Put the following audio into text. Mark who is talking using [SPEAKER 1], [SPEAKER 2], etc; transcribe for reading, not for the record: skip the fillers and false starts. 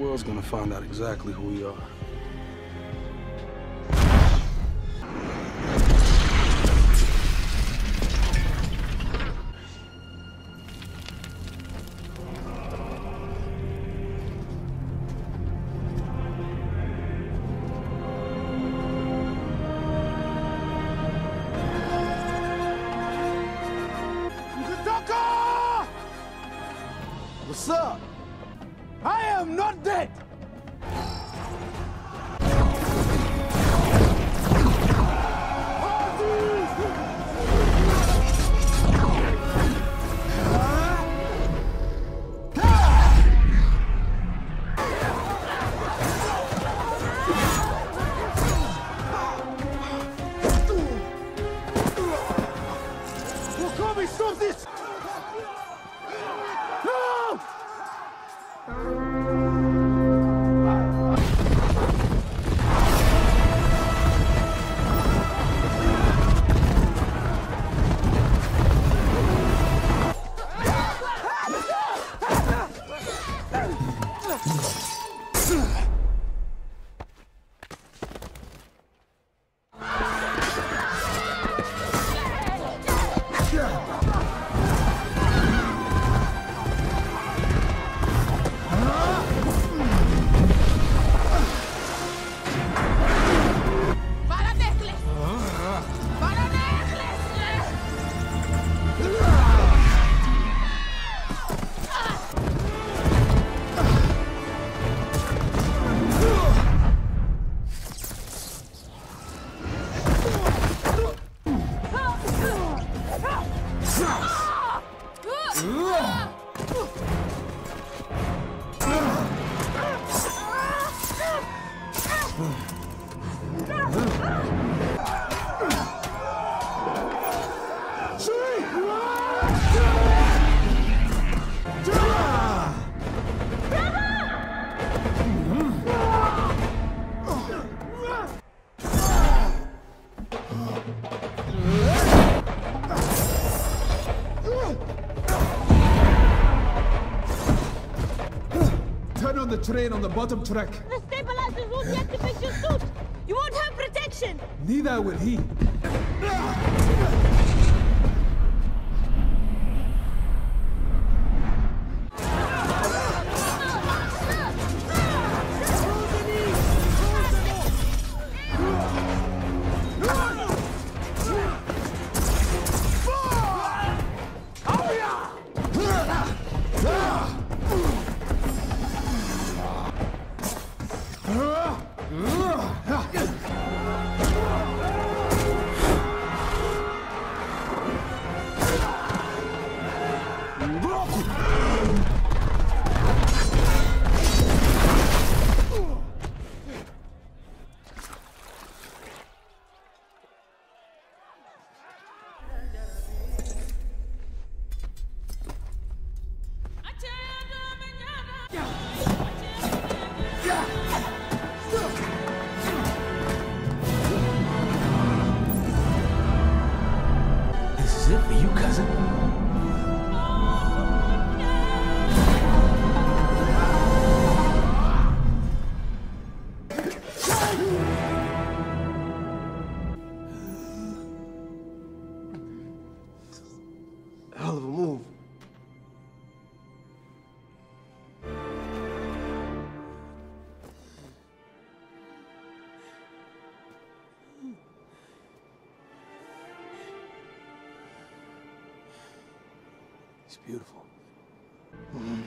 [SPEAKER 1] world's gonna find out exactly who we are.
[SPEAKER 2] What's up? I am not dead! Wakami, stop this! No!
[SPEAKER 3] Turn on the train on the bottom track.
[SPEAKER 4] The stabilizers won't deactivate your suit! You won't have protection!
[SPEAKER 3] Neither will he.
[SPEAKER 2] This is it for you, cousin. Hell of a move. It's beautiful.